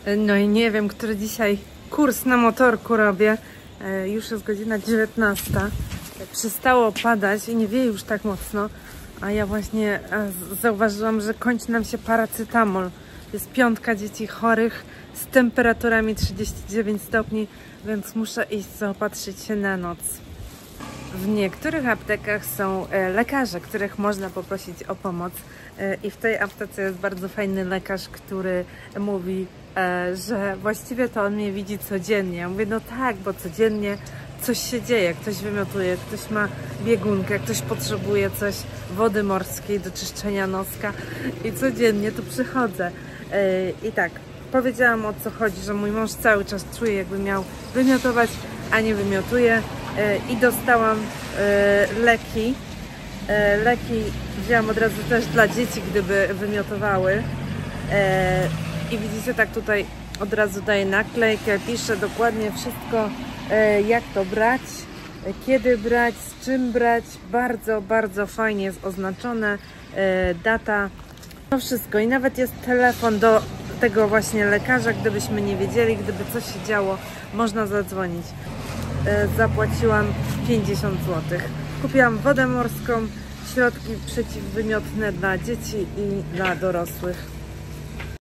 No i nie wiem, który dzisiaj kurs na motorku robię. Już jest godzina 19. Przestało padać i nie wieje już tak mocno. A ja właśnie zauważyłam, że kończy nam się paracetamol. Jest piątka dzieci chorych z temperaturami 39 stopni, więc muszę iść zaopatrzyć się na noc. W niektórych aptekach są lekarze, których można poprosić o pomoc. I w tej aptece jest bardzo fajny lekarz, który mówi, że właściwie to on mnie widzi codziennie. Ja mówię, no tak, bo codziennie coś się dzieje, ktoś wymiotuje, ktoś ma biegunkę, ktoś potrzebuje coś, wody morskiej do czyszczenia noska i codziennie tu przychodzę. I tak, powiedziałam, o co chodzi, że mój mąż cały czas czuje, jakby miał wymiotować, a nie wymiotuje. I dostałam leki. Leki wzięłam od razu też dla dzieci, gdyby wymiotowały. I widzicie, tak tutaj od razu daję naklejkę, piszę dokładnie wszystko, jak to brać, kiedy brać, z czym brać. Bardzo, bardzo fajnie jest oznaczone, data, to wszystko. I nawet jest telefon do tego właśnie lekarza, gdybyśmy nie wiedzieli, gdyby coś się działo, można zadzwonić. Zapłaciłam 50 zł. Kupiłam wodę morską, środki przeciwwymiotne dla dzieci i dla dorosłych.